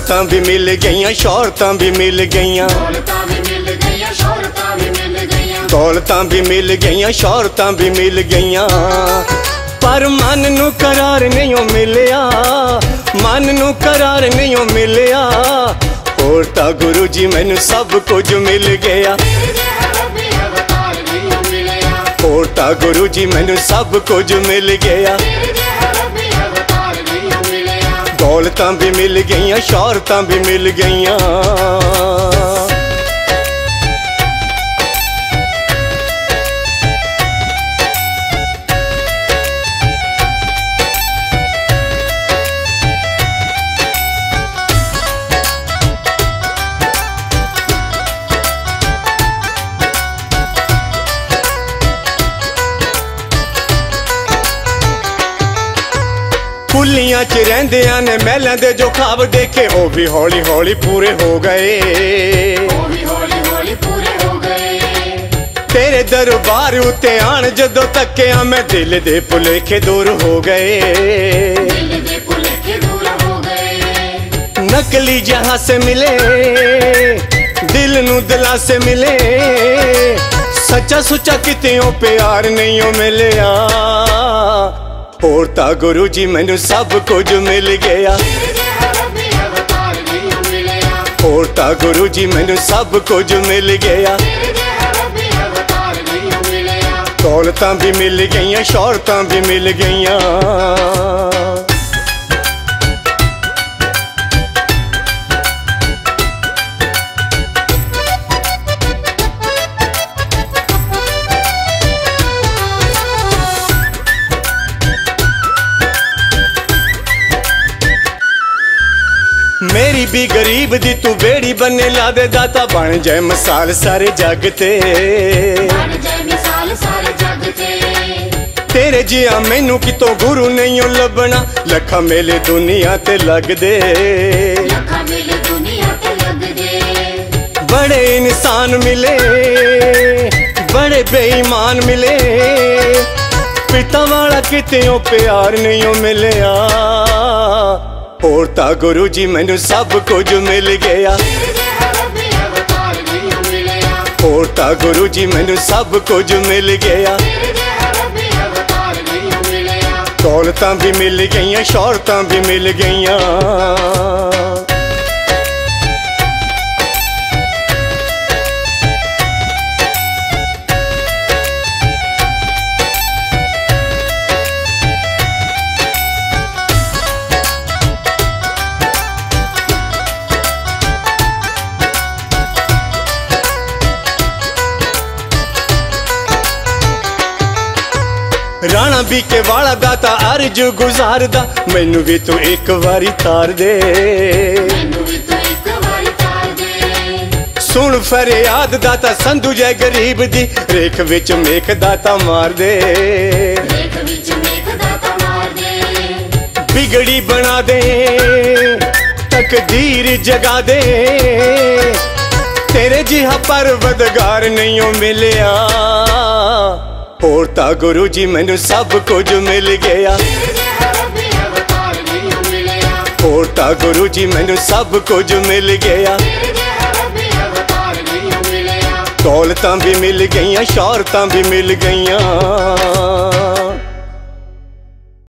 दौलतां भी मिल गईयां, शौहरतां भी मिल गईयां, दौलतां भी मिल गईयां, शौहरतां भी मिल गईयां, दौलतां भी मिल गईयां, शौहरतां भी मिल गईयां, पर मन नू करार नहीं ओ मिलिया, मन नू करार नहीं ओ मिलिया। होर तां गुरु जी मैनू सब कुछ मिल गया, होर तां गुरु जी मैनू सब कुछ मिल गया। दौलतां भी मिल गईयां, शौहरतां भी मिल गईयां। कुलियां च रहिंदियां ने महलां दे जो ख्वाब देखे, ओ भी हौली हौली पूरे हो गए, तेरे दरबार उते आन जदों तक्किया मैं दिल दे भुलेखे दूर हो गए। नकली जहां से मिले दिल नू दिला से मिले, सच्चा सुच्चा कितियों प्यार नहीं ओ मिलिया। होर तां गुरु जी मैनू सब कुछ मिल गया, होर तां गुरु जी मैनू सब कुछ मिल गया। दौलतां भी मिल गईयां, शौहरतां भी मिल गईयां। मेरी भी गरीब दी तू बेड़ी बनने ला दे, दाता बन जाए मिसाल सारे जग ते, तेरे जिया मैनू कितों गुरु नहीं लभना, लखा मेले दुनिया ते लग दे। बड़े इंसान मिले बड़े बेईमान मिले, पिता वाला कितों प्यार नहीं मिलिया। होर तां गुरु जी मैनू सब कुछ मिल गया, होर तां गुरु जी मैनू सब कुछ मिल गया। दौलतां भी मिल गईयां, शौहरतां भी मिल गईयां। राणा बीके वाला दाता अर्ज गुजारदा, मैनू भी तू एक बारी तार दे। सुन फरियाद दाता संधू जय गरीब दी, रेख विच मेख दाता मार दे। बिगड़ी बना दे तकदीर जगा दे, तेरे जिहा परवदगार नहीं ओ मिलिया। होर तां गुरु जी मैनू सब कुछ मिल गया, होर तां गुरु जी मैनू सब कुछ मिल गया। दौलतां भी मिल गईयां, शौहरतां भी मिल गईयां।